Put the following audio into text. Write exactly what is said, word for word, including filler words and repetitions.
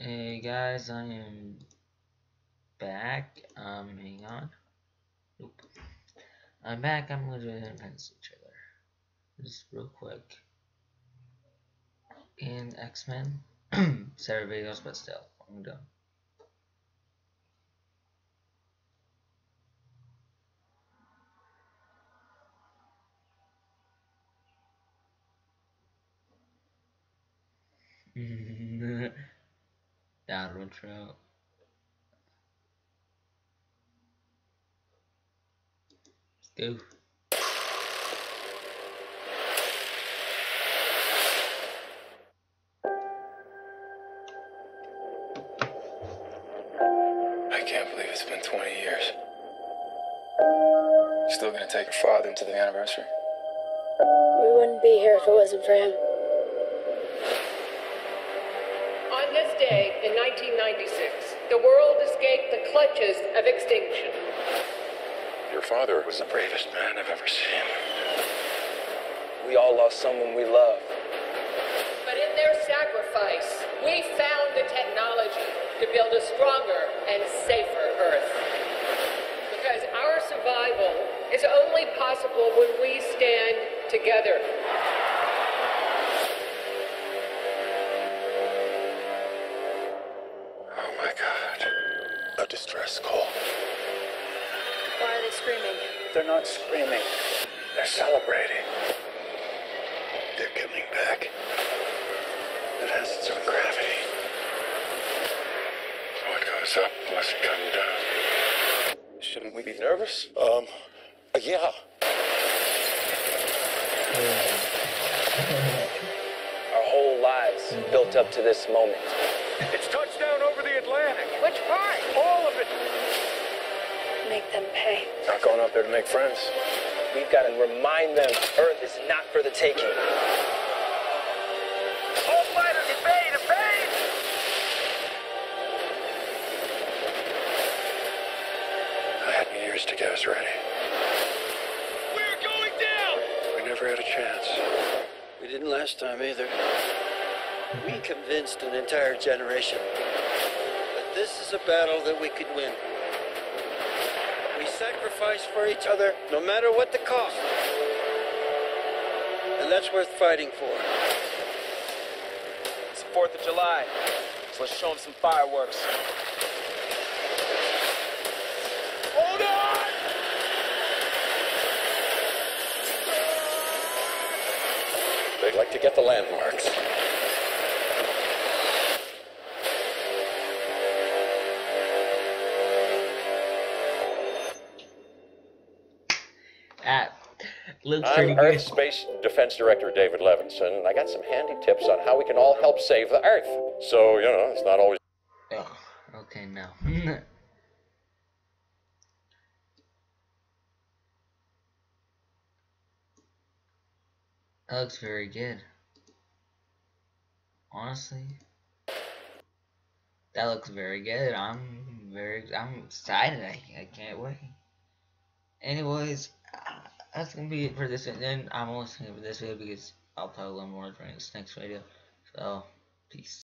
Hey guys, I am back. Um, hang on. Nope. I'm back. I'm gonna do an Independence Day trailer. Just real quick. In X-Men. Several videos, but still, I'm done. Down intro. Let's go. I can't believe it's been twenty years. Still gonna take your father into the anniversary? We wouldn't be here if it wasn't for him. On this day in nineteen ninety-six, the world escaped the clutches of extinction. Your father was the bravest man I've ever seen. We all lost someone we love. But in their sacrifice, we found the technology to build a stronger and safer Earth. Because our survival is only possible when we stand together. Oh my God. A distress call. Why are they screaming? They're not screaming. They're celebrating. They're coming back. It has its own gravity. What goes up must come down. Shouldn't we be nervous? Um, yeah. Our whole lives built up to this moment. It's touchdown over the Atlantic. Which part? All of it. Make them pay. Not going out there to make friends. We've got to remind them Earth is not for the taking. All fighters evade, evade! I had years to get us ready. We're going down! We never had a chance. We didn't last time either. We convinced an entire generation that this is a battle that we could win. We sacrifice for each other no matter what the cost. And that's worth fighting for. It's the fourth of July, so let's show them some fireworks. Hold on! They'd like to get the landmarks. That looks pretty I'm good. Earth Space Defense Director David Levinson, and I got some handy tips on how we can all help save the Earth. So, you know, it's not always... Oh, okay, now. That looks very good. Honestly, that looks very good. I'm very, I'm excited. I, I can't wait. Anyways, uh, that's gonna be it for this. And then I'm only listening for this video because I'll probably learn more for this next video. So, peace.